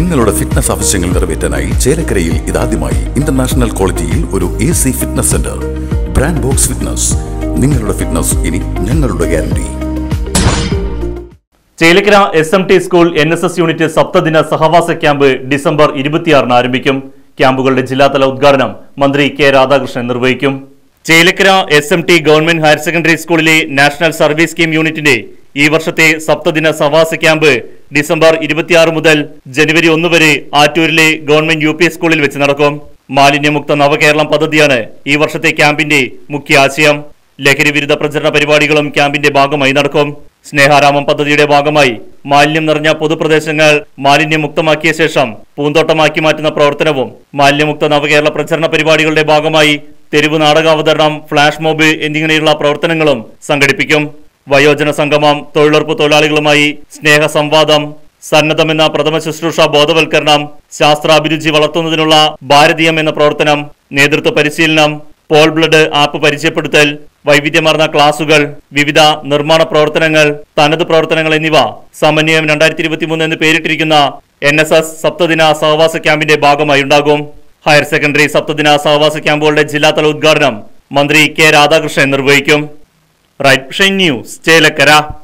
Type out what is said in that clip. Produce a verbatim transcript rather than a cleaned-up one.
നിങ്ങളുടെ ഫിറ്റ്നസ് ആവശ്യങ്ങൾ നിറവേറ്റാനായി ചേലക്കരയിൽ ഇതാദ്യമായി ഇന്റർനാഷണൽ ക്വാളിറ്റിയിൽ ഒരു A C fitness centre. Brand box fitness. നിങ്ങളുടെ ഫിറ്റ്നസ് ഇനി ഞങ്ങളുടെ guarantee. Chelakkara S M T school N S S unit സപ്തദിന സഹവാസ ക്യാമ്പ് ഡിസംബർ ഇരുപത്തിയാറിന് ആരംഭിക്കും. ക്യാമ്പുകളുടെ ജില്ലാതല ഉദ്ഘാടനം മന്ത്രി കെ രാധാകൃഷ്ണൻ നിർവഹിക്കും. Chelakkara S M T government higher secondary സ്കൂളിലെ നാഷണൽ സർവീസ് സ്കീം യൂണിറ്റിന്റെ ഈ വർഷത്തെ സപ്തദിന സഹവാസ ക്യാമ്പ് ഡിസംബർ ഇരുപത്തിയാറ് മുതൽ ജനുവരി ഒന്ന് വരെ ആറ്റൂരിലെ ഗവൺമെന്റ് യു പി സ്കൂളിൽ വെച്ച് നടക്കും. മാലിന്യമുക്ത നവകേരളം പദ്ധതിയാണ് ഈ വർഷത്തെ ക്യാമ്പിന്റെ മുഖ്യ ആശയം. ലഹരി വിരുദ്ധ പ്രചരണ പരിപാടികളും ക്യാമ്പിന്റെ ഭാഗമായി നടക്കും. സ്നേഹാരാമം പദ്ധതിയുടെ ഭാഗമായി മാലിന്യം നിറഞ്ഞ പൊതുപ്രദേശങ്ങൾ മാലിന്യമുക്തമാക്കിയ ശേഷം പൂന്തോട്ടമാക്കി മാറ്റുന്ന പ്രവർത്തനവും, മാലിന്യമുക്ത നവകേരള പ്രചരണ പരിപാടികളുടെ ഭാഗമായി തെരുവ് നാടകാവതരണം, ഫ്ലാഷ് മോബ് എന്നിങ്ങനെയുള്ള പ്രവർത്തനങ്ങളും സംഘടിപ്പിക്കും. വയോജന സംഗമം, തൊഴിലുറപ്പ് തൊഴിലാളികളുമായി സ്നേഹ സംവാദം, സന്നദ്ധമെന്ന പ്രഥമ ശുശ്രൂഷ ബോധവൽക്കരണം, ശാസ്ത്രാഭിരുചി വളർത്തുന്നതിനുള്ള ഭാരതീയം എന്ന പ്രവർത്തനം, നേതൃത്വ പരിശീലനം, പോൾ ബ്ലഡ് ആപ്പ് പരിചയപ്പെടുത്തൽ, വൈവിധ്യമാർന്ന ക്ലാസുകൾ, വിവിധ നിർമ്മാണ പ്രവർത്തനങ്ങൾ, തനത് പ്രവർത്തനങ്ങൾ എന്നിവ സമന്വയം രണ്ടായിരത്തി ഇരുപത്തി മൂന്ന് എന്ന് പേരിട്ടിരിക്കുന്ന എൻ എസ് എസ് സപ്തദിന സഹവാസ ക്യാമ്പിന്റെ ഭാഗമായി ഉണ്ടാകും. ഹയർ സെക്കൻഡറി സപ്തദിന സഹവാസ ക്യാമ്പുകളുടെ ജില്ലാതല ഉദ്ഘാടനം മന്ത്രി കെ രാധാകൃഷ്ണൻ നിർവഹിക്കും. Right News Chelakkara.